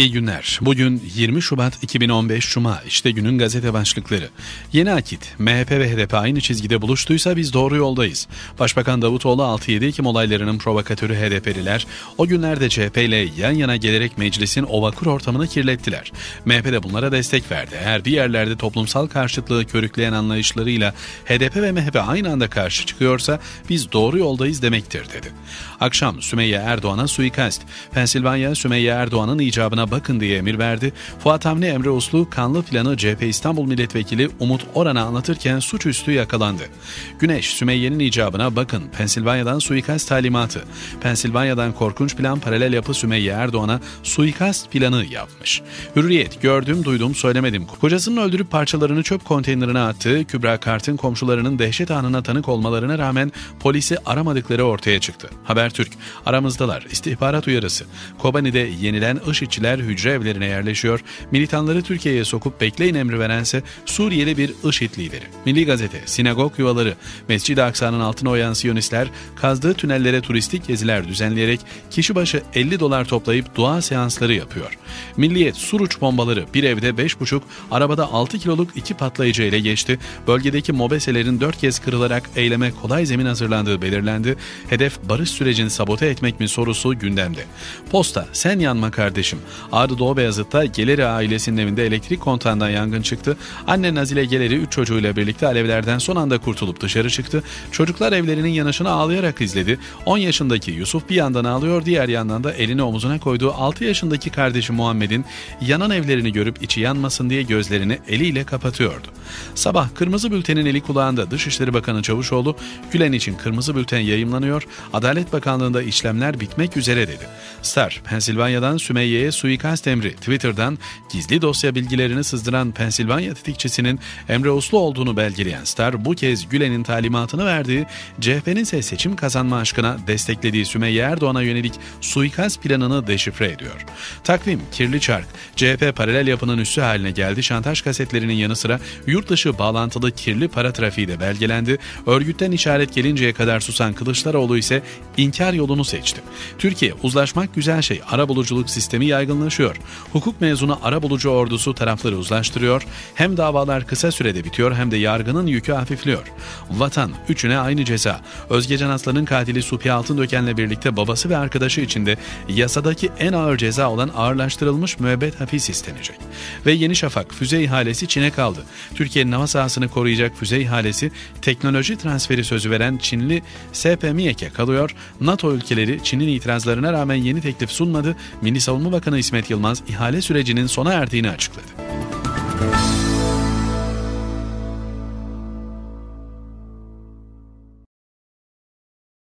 İyi günler. Bugün 20 Şubat 2015 Cuma. İşte günün gazete başlıkları. Yeni Akit. MHP ve HDP aynı çizgide buluştuysa biz doğru yoldayız. Başbakan Davutoğlu 6-7 Ekim olaylarının provokatörü HDP'liler o günlerde CHP ile yan yana gelerek meclisin o vakur ortamını kirlettiler. MHP de bunlara destek verdi. Eğer bir yerlerde toplumsal karşıtlığı körükleyen anlayışlarıyla HDP ve MHP aynı anda karşı çıkıyorsa biz doğru yoldayız demektir dedi. Akşam Sümeyye Erdoğan'a suikast. Pensilvanya Sümeyye Erdoğan'ın icabına bakın diye emir verdi. Fuat Avni Emre Uslu kanlı planı CHP İstanbul Milletvekili Umut Oran'a anlatırken suçüstü yakalandı. Güneş Sümeyye'nin icabına bakın. Pensilvanya'dan suikast talimatı. Pensilvanya'dan korkunç plan paralel yapı Sümeyye Erdoğan'a suikast planı yapmış. Hürriyet gördüm duydum söylemedim. Kocasının öldürüp parçalarını çöp konteynerine attığı Kübra Kart'ın komşularının dehşet anına tanık olmalarına rağmen polisi aramadıkları ortaya çıktı. Habertürk aramızdalar. İstihbarat uyarısı. Kobani'de yenilen IŞİD'çiler hücre evlerine yerleşiyor. Militanları Türkiye'ye sokup bekleyin emri verense Suriyeli bir IŞİD lideri. Milli Gazete, sinagog yuvaları, Mescid-i Aksa'nın altına oyan Siyonistler kazdığı tünellere turistik geziler düzenleyerek kişi başı $50 toplayıp dua seansları yapıyor. Milliyet, Suruç bombaları bir evde 5,5, arabada 6 kiloluk 2 patlayıcı ele geçti. Bölgedeki mobeselerin 4 kez kırılarak eyleme kolay zemin hazırlandığı belirlendi. Hedef barış sürecini sabote etmek mi sorusu gündemde. Posta, sen yanma kardeşim. Ağrı Doğu Beyazıt'ta Geleri ailesinin evinde elektrik kontağından yangın çıktı. Anne Nazile Geleri 3 çocuğuyla birlikte alevlerden son anda kurtulup dışarı çıktı. Çocuklar evlerinin yanışını ağlayarak izledi. 10 yaşındaki Yusuf bir yandan ağlıyor, diğer yandan da elini omuzuna koyduğu 6 yaşındaki kardeşi Muhammed'in yanan evlerini görüp içi yanmasın diye gözlerini eliyle kapatıyordu. Sabah Kırmızı Bülten'in eli kulağında Dışişleri Bakanı Çavuşoğlu, Gülen için Kırmızı Bülten yayımlanıyor, Adalet Bakanlığı'nda işlemler bitmek üzere dedi. Star, Pensilvanya'dan Sümeyye'ye suikast emri. Twitter'dan gizli dosya bilgilerini sızdıran Pensilvanya tetikçisinin Emre Uslu olduğunu belgeleyen Star, bu kez Gülen'in talimatını verdiği, CHP'nin ise seçim kazanma aşkına desteklediği Sümeyye Erdoğan'a yönelik suikast planını deşifre ediyor. Takvim, kirli çark. CHP paralel yapının üssü haline geldi. Şantaj kasetlerinin yanı sıra yurt dışı bağlantılı kirli para trafiği de belgelendi. Örgütten işaret gelinceye kadar susan Kılıçdaroğlu ise inkar yolunu seçti. Türkiye, uzlaşmak güzel şey. Arabuluculuk sistemi yaygınlaşıyor. Hukuk mezunu arabulucu ordusu tarafları uzlaştırıyor. Hem davalar kısa sürede bitiyor hem de yargının yükü hafifliyor. Vatan, üçüne aynı ceza. Özgecan Aslan'ın katili Supi Altındöken'le birlikte babası ve arkadaşı için de yasadaki en ağır ceza olan ağırlaştırılmış müebbet hapis istenecek. Ve Yeni Şafak, füze ihalesi Çin'e kaldı. Türkiye'nin hava sahasını koruyacak füze ihalesi teknoloji transferi sözü veren Çinli SP Miek'e kalıyor. NATO ülkeleri Çin'in itirazlarına rağmen yeni teklif sunmadı. Milli Savunma Bakanı İsmet Yılmaz ihale sürecinin sona erdiğini açıkladı.